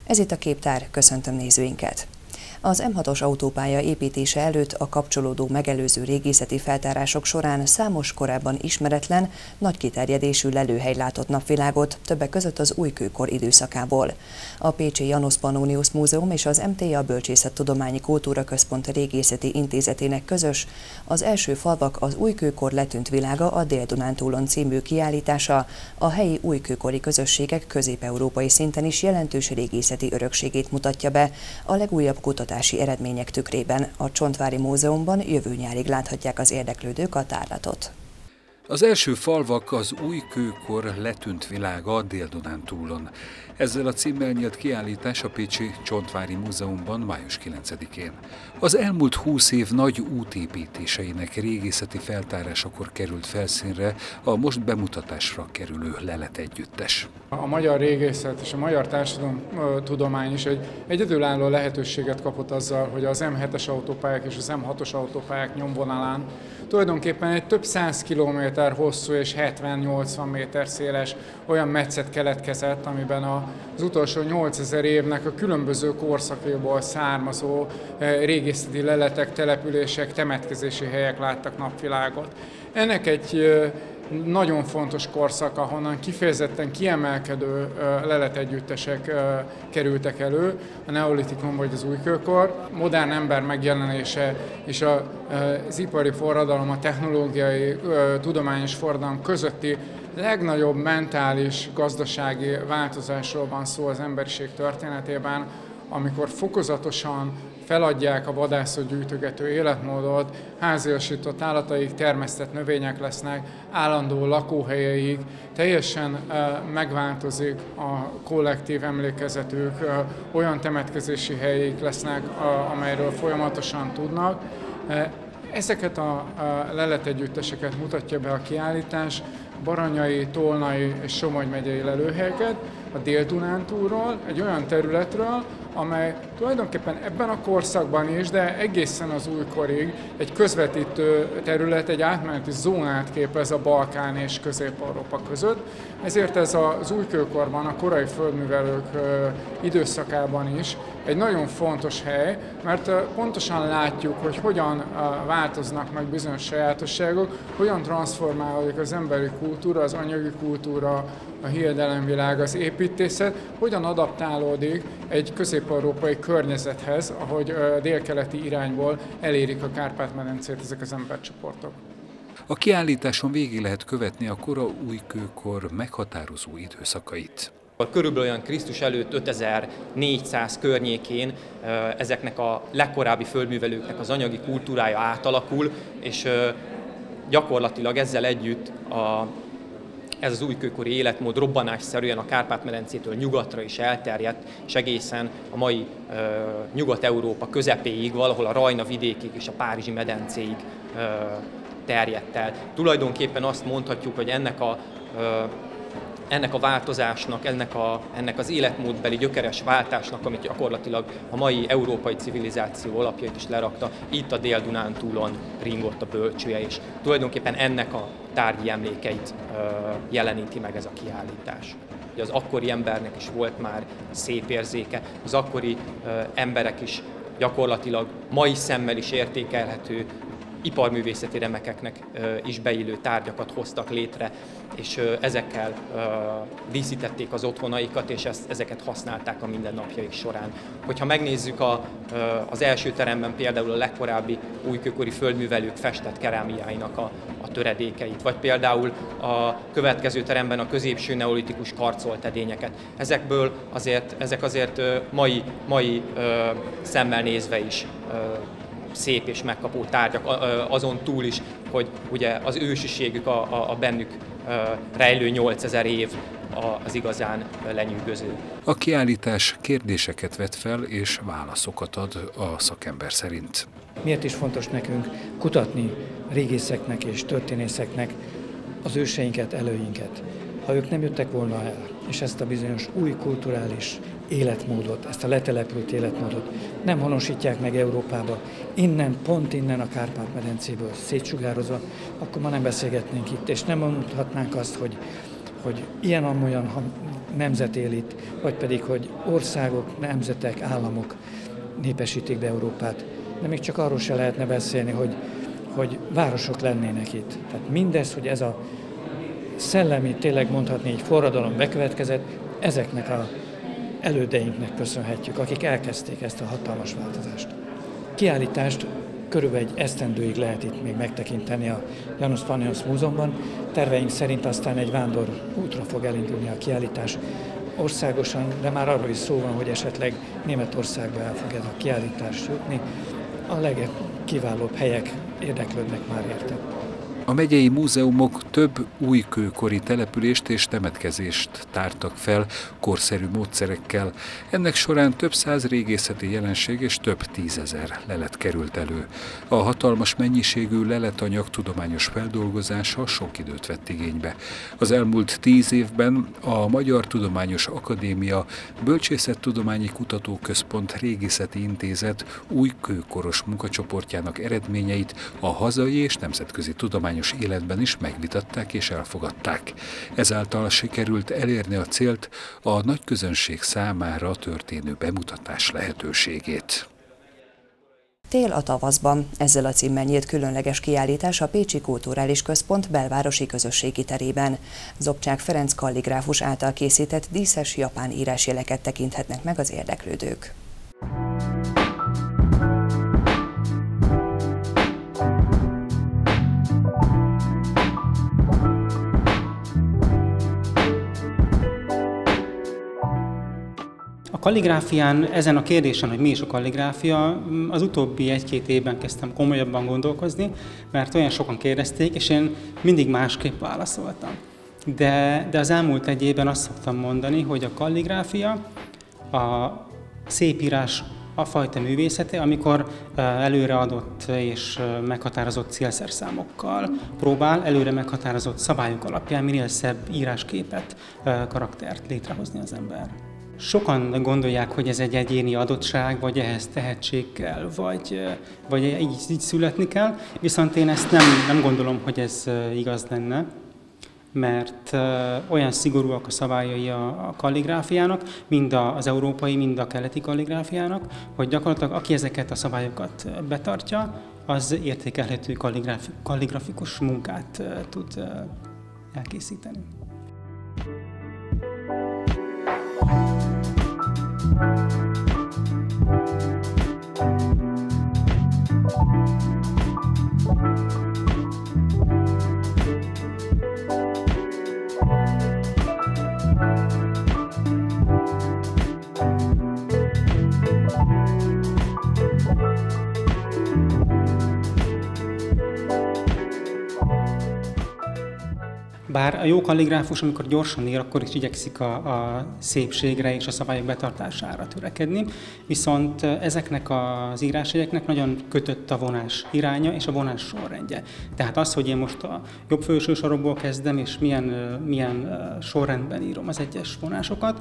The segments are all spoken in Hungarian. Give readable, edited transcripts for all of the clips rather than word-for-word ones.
Ez itt a Képtár, köszöntöm nézőinket! Az M6-os autópálya építése előtt a kapcsolódó megelőző régészeti feltárások során számos korábban ismeretlen, nagy kiterjedésű lelőhely látott napvilágot, többek között az újkőkor időszakából. A pécsi Janus Pannonius Múzeum és az MTA Bölcsészettudományi Kultúraközpont Régészeti Intézetének közös, az első falvak az újkőkor letűnt világa a Dél-Dunántúlon című kiállítása a helyi újkőkori közösségek közép-európai szinten is jelentős régészeti örökségét mutatja be a legújabb kutatási eredmények tükrében. A Csontvári Múzeumban jövő nyárig láthatják az érdeklődők a tárlatot. Az első falvak az újkőkor letűnt világa a Dél-Dunántúlon. Ezzel a címmel nyílt kiállítás a pécsi Csontvári Múzeumban május 9-én. Az elmúlt 20 év nagy útépítéseinek régészeti feltárásakor került felszínre a most bemutatásra kerülő leletegyüttes. A magyar régészet és a magyar társadalomtudomány is egy egyedülálló lehetőséget kapott azzal, hogy az M7-es autópályák és az M6-os autópályák nyomvonalán tulajdonképpen egy több 100 kilométer hosszú és 70-80 méter széles olyan metszet keletkezett, amiben az utolsó 8000 évnek a különböző korszakaiból származó régészeti leletek, települések, temetkezési helyek láttak napvilágot. Ennek egy nagyon fontos korszak, ahonnan kifejezetten kiemelkedő leletegyüttesek kerültek elő, a neolitikon vagy az újkőkor. Modern ember megjelenése és az ipari forradalom, a technológiai, tudományos forradalom közötti legnagyobb mentális, gazdasági változásról van szó az emberiség történetében, amikor fokozatosan feladják a vadászat-gyűjtögető életmódot, háziasított állataik, termesztett növények lesznek, állandó lakóhelyeik, teljesen megváltozik a kollektív emlékezetük, olyan temetkezési helyeik lesznek, amelyről folyamatosan tudnak. Ezeket a leletegyütteseket mutatja be a kiállítás, Baranyai, Tolnai és Somogy megyei lelőhelyeket a Dél-Dunántúlról, egy olyan területről, amely tulajdonképpen ebben a korszakban is, de egészen az újkorig egy közvetítő terület, egy átmeneti zónát képez a Balkán és Közép-Európa között. Ezért ez az újkőkorban, a korai földművelők időszakában is egy nagyon fontos hely, mert pontosan látjuk, hogy hogyan változnak meg bizonyos sajátosságok, hogyan transformálódik az emberi kultúra, az anyagi kultúra, a hiedelemvilág, az építészet, hogyan adaptálódik egy közép-európai környezethez, ahogy délkeleti irányból elérik a Kárpát-medencét ezek az embercsoportok. A kiállításon végig lehet követni a kora újkőkor meghatározó időszakait. Körülbelül olyan Krisztus előtt 5400 környékén ezeknek a legkorábbi földművelőknek az anyagi kultúrája átalakul, és gyakorlatilag ezzel együtt ez az újkőkori életmód robbanásszerűen a Kárpát-medencétől nyugatra is elterjedt, és egészen a mai Nyugat-Európa közepéig, valahol a Rajna vidékig és a Párizsi medencéig terjedt el. Tulajdonképpen azt mondhatjuk, hogy ennek a változásnak, ennek az életmódbeli gyökeres váltásnak, amit gyakorlatilag a mai európai civilizáció alapjait is lerakta, itt a Dél-Dunántúlon ringott a bölcsője, és tulajdonképpen ennek a tárgyi emlékeit jeleníti meg ez a kiállítás. Az akkori embernek is volt már szép érzéke, az akkori emberek is gyakorlatilag mai szemmel is értékelhető, iparművészeti remekeknek is beillő tárgyakat hoztak létre, és ezekkel díszítették az otthonaikat, és ezeket használták a mindennapjaik során. Hogyha megnézzük az első teremben például a legkorábbi újkőkori földművelők festett kerámiáinak a töredékeit, vagy például a következő teremben a középső neolitikus karcoltedényeket. Ezek azért mai szemmel nézve is szép és megkapó tárgyak, azon túl is, hogy ugye az ősiségük, a bennük rejlő 8000 év az igazán lenyűgöző. A kiállítás kérdéseket vet fel és válaszokat ad a szakember szerint. Miért is fontos nekünk kutatni régészeknek és történészeknek az őseinket, előinket? Ha ők nem jöttek volna el, és ezt a bizonyos új kulturális életmódot, ezt a letelepült életmódot nem honosítják meg Európába, pont innen a Kárpát-medencéből szétsugározva, akkor ma nem beszélgetnénk itt, és nem mondhatnánk azt, hogy ilyen-amolyan nemzet él itt, vagy pedig, hogy országok, nemzetek, államok népesítik be Európát. De még csak arról se lehetne beszélni, hogy városok lennének itt. Tehát mindez, hogy ez a szellemi, tényleg mondhatni így forradalom bekövetkezett, ezeknek az elődeinknek köszönhetjük, akik elkezdték ezt a hatalmas változást. Kiállítást körülbelül egy esztendőig lehet itt még megtekinteni a Janus Pannonius Múzeumban. Terveink szerint aztán egy vándor útra fog elindulni a kiállítás országosan, de már arról is szó van, hogy esetleg Németországba el fog ez a kiállítás jutni. A legkiválóbb helyek érdeklődnek már érte. A megyei múzeumok több újkőkori települést és temetkezést tártak fel korszerű módszerekkel. Ennek során több száz régészeti jelenség és több tízezer lelet került elő. A hatalmas mennyiségű leletanyag tudományos feldolgozása sok időt vett igénybe. Az elmúlt 10 évben a Magyar Tudományos Akadémia, Bölcsészettudományi Kutatóközpont, Régészeti Intézet újkőkoros munkacsoportjának eredményeit a hazai és nemzetközi tudományos életben is megvitatták és elfogadták. Ezáltal sikerült elérni a célt, a nagy közönség számára történő bemutatás lehetőségét. Tél a tavaszban. Ezzel a címmel nyílt különleges kiállítás a Pécsi Kulturális Központ belvárosi közösségi terében. Zobcsák Ferenc kalligráfus által készített díszes japán írásjeleket tekinthetnek meg az érdeklődők. A kalligráfián, ezen a kérdésen, hogy mi is a kalligráfia, az utóbbi 1-2 évben kezdtem komolyabban gondolkozni, mert olyan sokan kérdezték, és én mindig másképp válaszoltam. De az elmúlt 1 évben azt szoktam mondani, hogy a kalligráfia, a szépírás a fajta művészete, amikor előreadott és meghatározott célszerszámokkal próbál előre meghatározott szabályok alapján minél szebb írásképet, karaktert létrehozni az ember. Sokan gondolják, hogy ez egy egyéni adottság, vagy ehhez tehetség kell, vagy így születni kell, viszont én ezt nem gondolom, hogy ez igaz lenne, mert olyan szigorúak a szabályai a kalligráfiának, mind az európai, mind a keleti kalligráfiának, hogy gyakorlatilag aki ezeket a szabályokat betartja, az értékelhető kalligrafikus munkát tud elkészíteni. Bár a jó kalligráfus, amikor gyorsan ír, akkor is igyekszik a szépségre és a szabályok betartására törekedni, viszont ezeknek az írásjegyeknek nagyon kötött a vonás iránya és a vonás sorrendje. Tehát az, hogy én most a jobb felső sarokból kezdem, és milyen sorrendben írom az egyes vonásokat,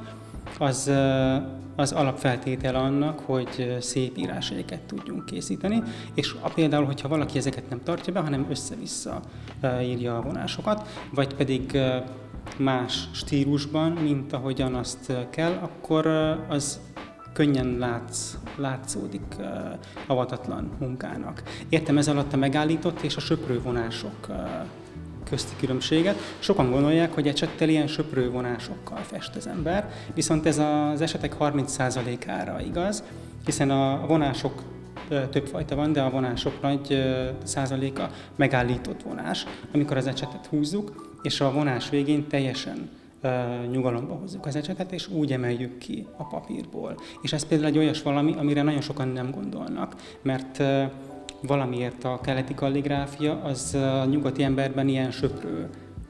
az alapfeltétel annak, hogy szép írásjegyeket tudjunk készíteni, és például, hogyha valaki ezeket nem tartja be, hanem össze-vissza írja a vonásokat, vagy pedig más stílusban, mint ahogyan azt kell, akkor az könnyen látszódik avatatlan munkának. Értem ez alatt a megállított és a söprő vonások közti különbséget. Sokan gondolják, hogy ecsettel ilyen söprő vonásokkal fest az ember, viszont ez az esetek 30%-ára igaz, hiszen a vonások többfajta van, de a vonások nagy százaléka megállított vonás, amikor az ecsetet húzzuk, és a vonás végén teljesen nyugalomba hozzuk az ecsetet, és úgy emeljük ki a papírból. És ez például egy olyas valami, amire nagyon sokan nem gondolnak, mert valamiért a keleti kalligráfia az a nyugati emberben ilyen söprő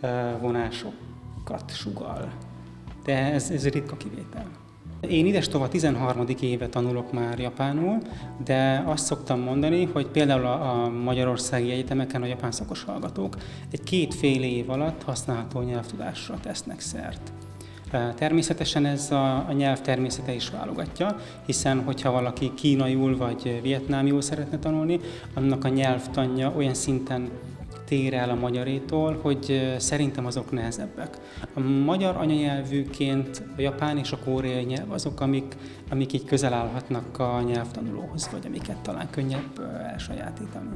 vonásokat sugall. De ez ritka kivétel. Én idestova 13. éve tanulok már japánul, de azt szoktam mondani, hogy például a magyarországi egyetemeken a japán szakos hallgatók egy 2,5 év alatt használható nyelvtudásra tesznek szert. Természetesen ez a nyelv természete is válogatja, hiszen hogyha valaki kínaiul vagy vietnámiul szeretne tanulni, annak a nyelvtanja olyan szinten tér el a magyarétól, hogy szerintem azok nehezebbek. A magyar anyanyelvűként a japán és a koreai nyelv azok, amik így közel állhatnak a nyelvtanulóhoz, vagy amiket talán könnyebb elsajátítani.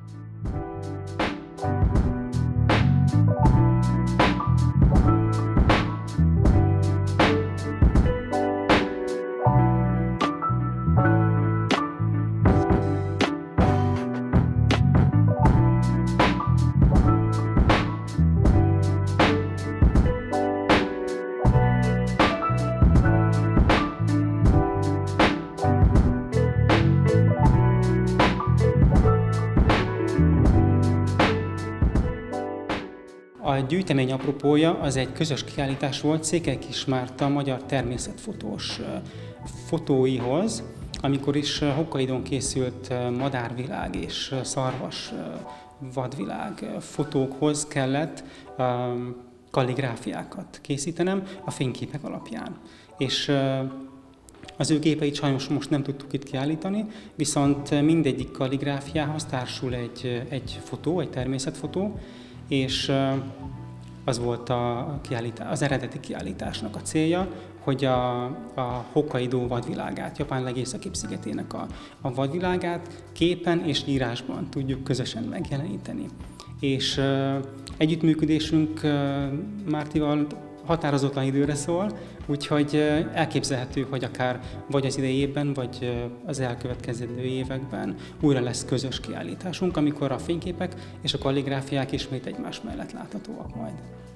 A gyűjtemény apropója az egy közös kiállítás volt Székely Kis Márta magyar természetfotós fotóihoz, amikor is Hokkaidón készült madárvilág és szarvas vadvilág fotókhoz kellett kalligráfiákat készítenem a fényképek alapján. És az ő gépeit sajnos most nem tudtuk itt kiállítani, viszont mindegyik kalligráfiához társul egy fotó, egy természetfotó, és az volt az eredeti kiállításnak a célja, hogy a Hokkaidó vadvilágát, Japán legészakibb szigetének a vadvilágát képen és írásban tudjuk közösen megjeleníteni. És együttműködésünk Mártival határozatlan időre szól, úgyhogy elképzelhető, hogy akár vagy az idei évben, vagy az elkövetkezendő években újra lesz közös kiállításunk, amikor a fényképek és a kalligráfiák ismét egymás mellett láthatóak majd.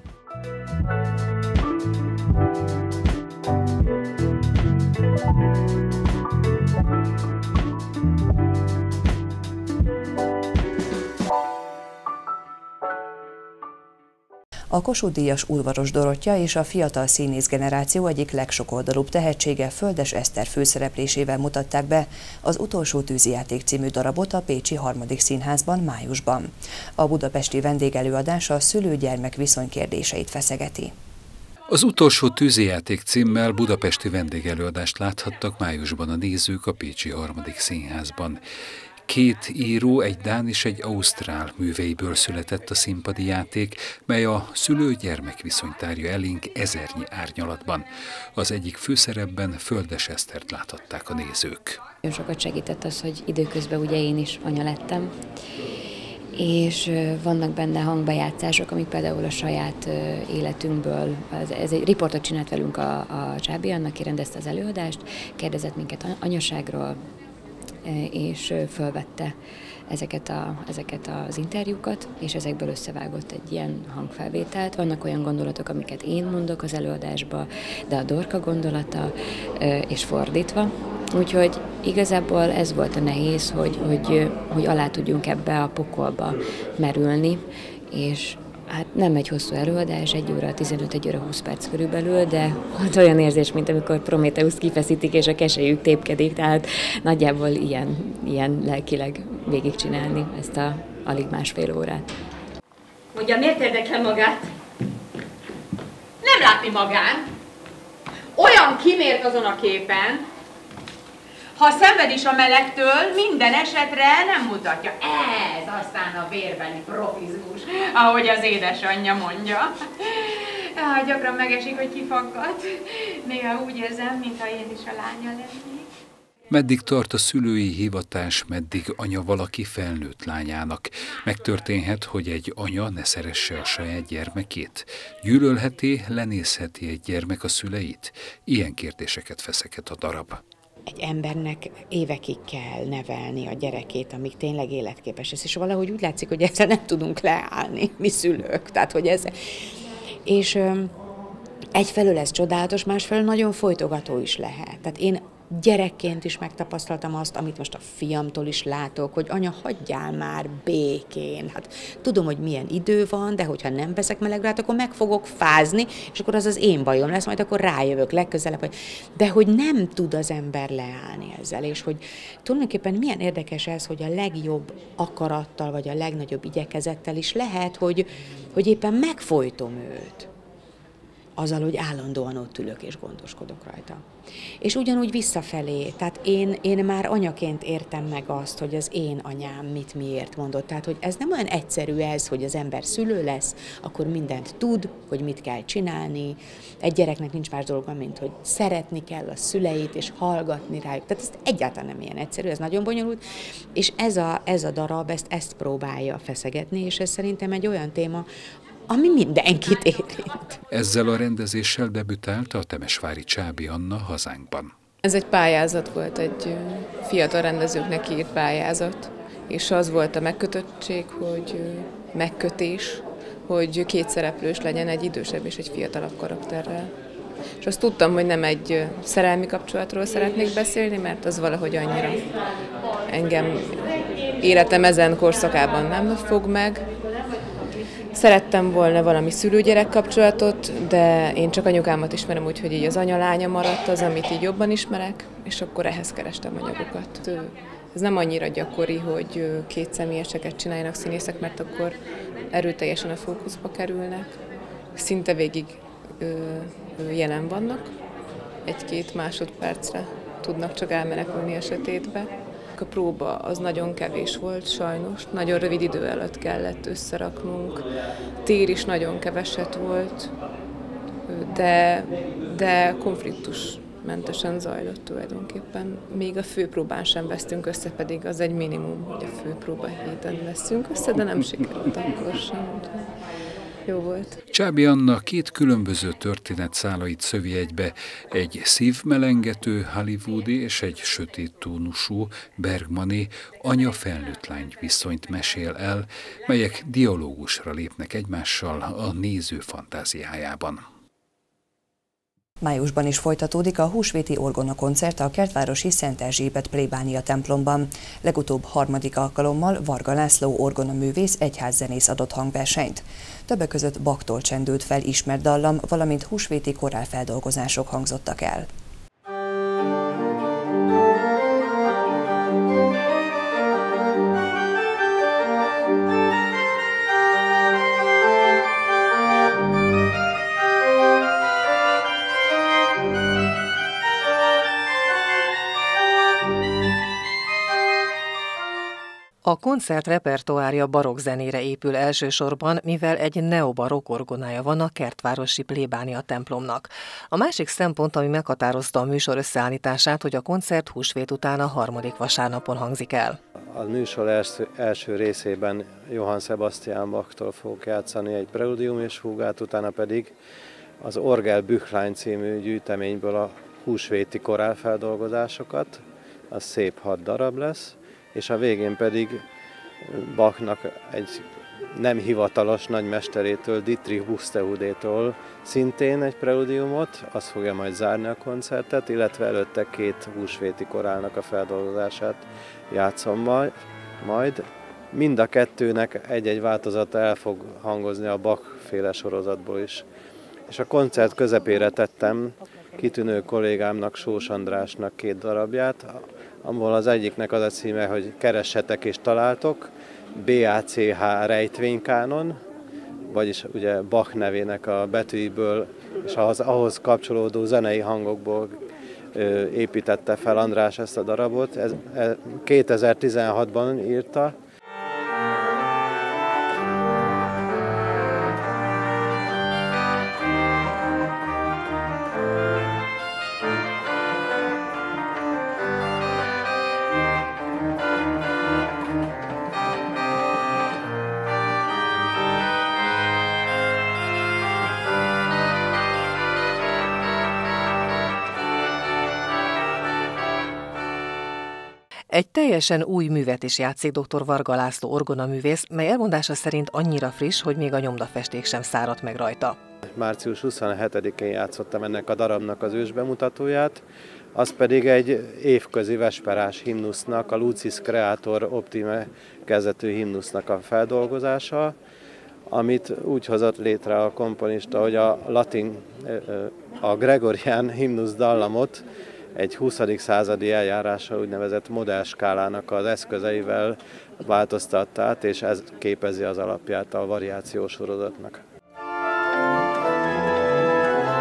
A Kossuth-díjas Ulvaros Dorottya és a fiatal színész generáció egyik legsokoldalúbb tehetsége Földes Eszter főszereplésével mutatták be az Utolsó tűzijáték című darabot a pécsi Harmadik Színházban májusban. A budapesti vendégelőadás a szülő-gyermek viszony kérdéseit feszegeti. Az Utolsó tűzijáték címmel budapesti vendégelőadást láthattak májusban a nézők a pécsi Harmadik Színházban. Két író, egy dán és egy ausztrál műveiből született a színpadi játék, mely a szülő-gyermek viszonyt tárja elénk ezernyi árnyalatban. Az egyik főszerepben Földes Esztert láthatták a nézők. Nagyon sokat segített az, hogy időközben ugye én is anya lettem, és vannak benne hangbejátszások, amik például a saját életünkből, ez egy riportot csinált velünk a Csábi Anna, aki rendezte az előadást, kérdezett minket anyaságról, és fölvette ezeket az interjúkat, és ezekből összevágott egy ilyen hangfelvételt. Vannak olyan gondolatok, amiket én mondok az előadásba, de a Dorka gondolata, és fordítva. Úgyhogy igazából ez volt a nehéz, hogy alá tudjunk ebbe a pokolba merülni, és hát nem egy hosszú előadás, 1 óra 15, 1 óra 20 perc körülbelül, de hát olyan érzés, mint amikor Prométheuszt kifeszítik, és a keselyük tépkedik, tehát nagyjából ilyen lelkileg végigcsinálni ezt a alig másfél órát. Mondja, miért érdekli magát? Nem látni magán. Olyan kimért azon a képen, ha szenved is a melegtől, minden esetre nem mutatja. Ez aztán a vérbeli profizmus, ahogy az édesanyja mondja. Gyakran megesik, hogy kifakkad. Néha úgy érzem, mintha én is a lánya lennék. Meddig tart a szülői hivatás, meddig anya valaki felnőtt lányának? Megtörténhet, hogy egy anya ne szeresse a saját gyermekét? Gyűlölheti, lenézheti egy gyermek a szüleit? Ilyen kérdéseket feszeget a darab. Egy embernek évekig kell nevelni a gyerekét, amíg tényleg életképes lesz, és valahogy úgy látszik, hogy ezzel nem tudunk leállni, mi szülők. Tehát, hogy ez... És egyfelől ez csodálatos, másfelől nagyon folytogató is lehet. Tehát én gyerekként is megtapasztaltam azt, amit most a fiamtól is látok, hogy anya, hagyjál már békén. Hát tudom, hogy milyen idő van, de hogyha nem veszek melegruhát, akkor meg fogok fázni, és akkor az én bajom lesz, majd akkor rájövök legközelebb. De hogy nem tud az ember leállni ezzel, és hogy tulajdonképpen milyen érdekes ez, hogy a legjobb akarattal, vagy a legnagyobb igyekezettel is lehet, hogy éppen megfojtom őt. azzal, hogy állandóan ott ülök és gondoskodok rajta. És ugyanúgy visszafelé, tehát én már anyaként értem meg azt, hogy az én anyám mit miért mondott. Tehát, hogy ez nem olyan egyszerű ez, hogy az ember szülő lesz, akkor mindent tud, hogy mit kell csinálni. Egy gyereknek nincs más dolga, mint hogy szeretni kell a szüleit, és hallgatni rájuk. Tehát ez egyáltalán nem ilyen egyszerű, ez nagyon bonyolult. És ez a darab ezt próbálja feszegetni, és ez szerintem egy olyan téma, ami mindenkit érint. Ezzel a rendezéssel debütált a temesvári Csáby Anna Hazánkban. Ez egy pályázat volt, egy fiatal rendezőknek írt pályázat, és az volt a megkötöttség, megkötés, hogy két szereplős legyen, egy idősebb és egy fiatalabb karakterrel. És azt tudtam, hogy nem egy szerelmi kapcsolatról szeretnék beszélni, mert az valahogy annyira engem életem ezen korszakában nem fog meg. Szerettem volna valami szülő-gyerek kapcsolatot, de én csak anyukámat ismerem, úgyhogy így az anya-lánya maradt az, amit így jobban ismerek, és akkor ehhez kerestem anyagokat. Ez nem annyira gyakori, hogy két személyeseket csináljanak színészek, mert akkor erőteljesen a fókuszba kerülnek. Szinte végig jelen vannak, egy-két másodpercre tudnak csak elmenekülni a sötétbe. A próba az nagyon kevés volt sajnos, nagyon rövid idő alatt kellett összeraknunk, tér is nagyon keveset volt, de konfliktusmentesen zajlott tulajdonképpen. Még a főpróbán sem vesztünk össze, pedig az egy minimum, hogy a főpróba héten veszünk össze, de nem sikerült akkor sem. Jó volt. Csáby Anna két különböző történetszálait szövi egybe, egy szívmelengető hollywoodi és egy sötét tónusú bergmani anya-felnőtt lány viszonyt mesél el, melyek dialógusra lépnek egymással a néző fantáziájában. Májusban is folytatódik a húsvéti orgonakoncert a kertvárosi Szent Erzsébet plébánia templomban. Legutóbb harmadik alkalommal Varga László orgonaművész egyházzenész adott hangversenyt. Többek között Bachtól csendült fel ismert dallam, valamint húsvéti korálfeldolgozások hangzottak el. A koncert repertoárja barokk zenére épül elsősorban, mivel egy neobarokk orgonája van a kertvárosi plébánia templomnak. A másik szempont, ami meghatározta a műsor összeállítását, hogy a koncert húsvét után a harmadik vasárnapon hangzik el. A műsor első részében Johann Sebastian Bachtól fogok játszani egy preludium és fúgát, utána pedig az Orgel Büchlein című gyűjteményből a húsvéti korálfeldolgozásokat, az szép 6 darab lesz, és a végén pedig Bachnak egy nem hivatalos nagymesterétől, Dietrich Buxtehudétól szintén egy preludiumot, az fogja majd zárni a koncertet, illetve előtte 2 húsvéti korálnak a feldolgozását játszom majd. Mind a kettőnek egy-egy változata el fog hangozni a Bach féle sorozatból is. És a koncert közepére tettem kitűnő kollégámnak, Sós Andrásnak 2 darabját, ahol az egyiknek az a címe, hogy Keressetek és találtok, BACH rejtvénykánon, vagyis ugye Bach nevének a betűiből és ahhoz kapcsolódó zenei hangokból építette fel András ezt a darabot. 2016-ban írta. Egy teljesen új művet is játszik dr. Varga László orgonaművész, mely elmondása szerint annyira friss, hogy még a nyomdafesték sem száradt meg rajta. Március 27-én játszottam ennek a darabnak az ősbemutatóját, az pedig egy évközi vesperás himnusznak, a Lucis Creator Optime kezdetű himnusznak a feldolgozása, amit úgy hozott létre a komponista, hogy a gregorián himnusz dallamot egy 20. századi eljárással úgynevezett modellskálának az eszközeivel változtatta át, és ez képezi az alapját a variációs sorozatnak.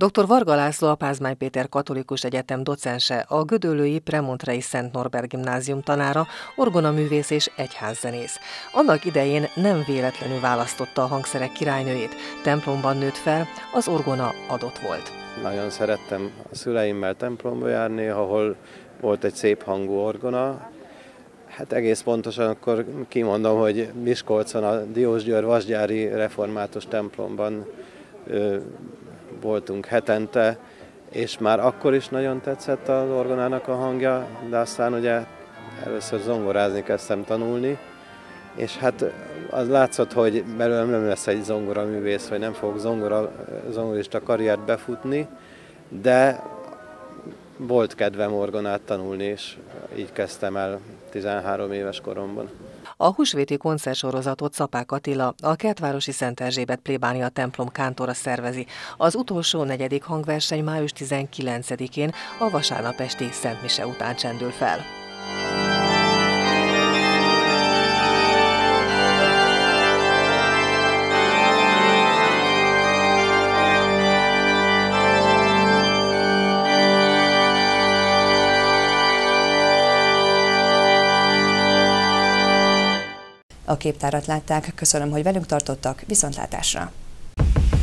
Dr. Varga László, a Pázmány Péter Katolikus Egyetem docense, a gödöllői Premontrei Szent Norbert Gimnázium tanára, orgonaművész és egyházzenész. Annak idején nem véletlenül választotta a hangszerek királynőjét, templomban nőtt fel, az orgona adott volt. Nagyon szerettem a szüleimmel templomba járni, ahol volt egy szép hangú orgona. Hát egész pontosan akkor kimondom, hogy Miskolcon a Diósgyőr Vasgyári református templomban voltunk hetente, és már akkor is nagyon tetszett az orgonának a hangja, de aztán ugye először zongorázni kezdtem tanulni, és hát az látszott, hogy belőlem nem lesz egy zongoraművész, vagy nem fogok zongorista karriert befutni, de volt kedvem orgonát tanulni, és így kezdtem el 13 éves koromban. A húsvéti koncertsorozatot Szapák Attila, a Kertvárosi Szent Erzsébet plébánia templom kántora szervezi. Az utolsó 4. hangverseny május 19-én a vasárnap esti Szent Mise után csendül fel. A képtárat látták, köszönöm, hogy velünk tartottak, viszontlátásra!